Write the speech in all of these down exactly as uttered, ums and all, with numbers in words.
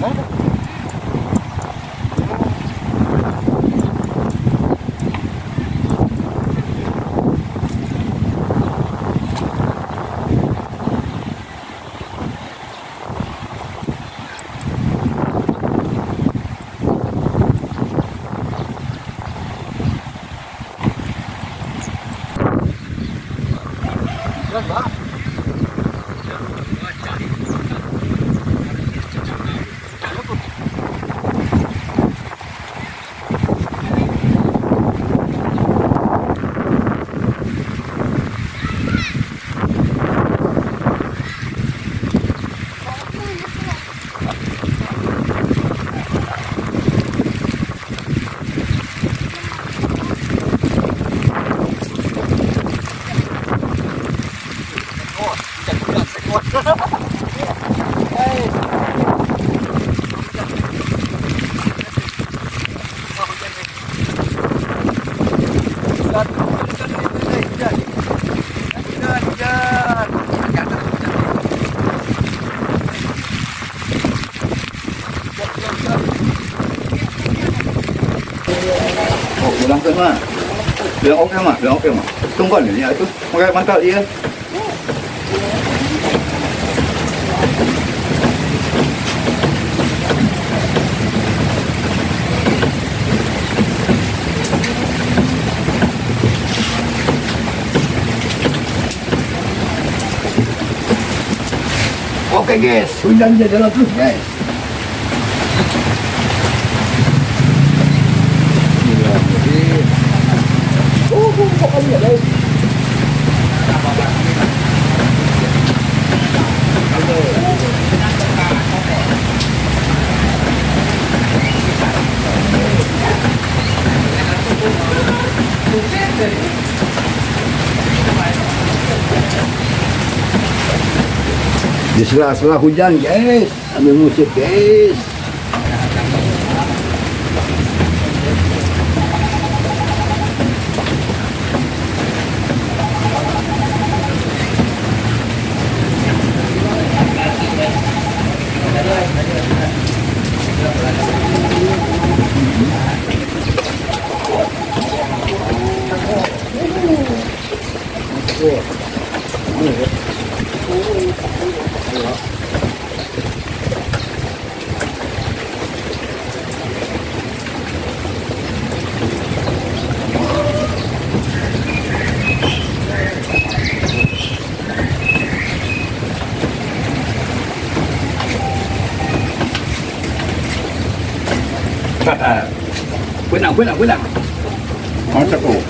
Bilang ke mah, bilang oke mah, bilang oke mah. Tunggu nih ya itu, pakai mantap dia. Oke guys, hujan jalan terus guys. Pokoknya guys. Di sela-sela hujan guys, ambil musik guys. Buena, buena, buena. Vamos a comer.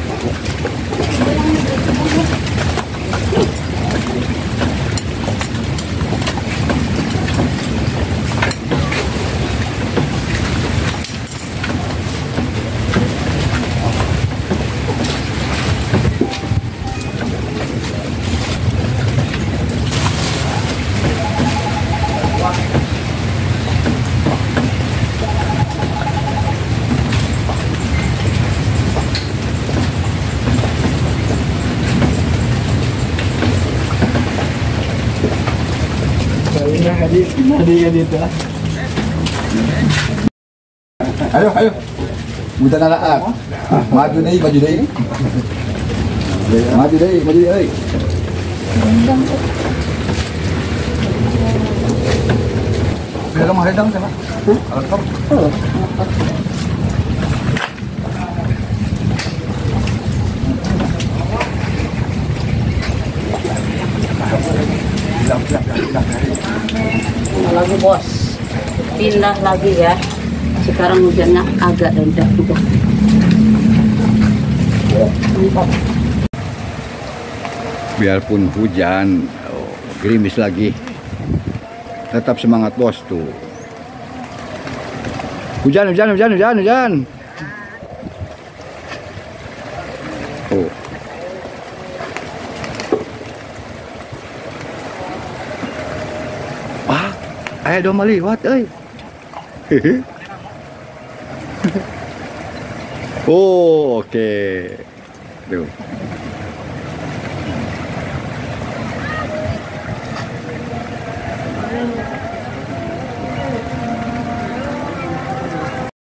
Ayo, ayo. Mudah nalaan. Maju deh, maju deh. Maju deh, maju deh. Bila mau redang sama? Alkop. Lagi bos, pindah lagi ya. Sekarang hujannya agak rendah juga. Biarpun hujan, oh, gerimis lagi, tetap semangat bos tuh. Hujan, hujan, hujan, hujan, hujan. Oh. Wah, ayah dong maliwat, eh. Oh, oke. Okay. Tuh.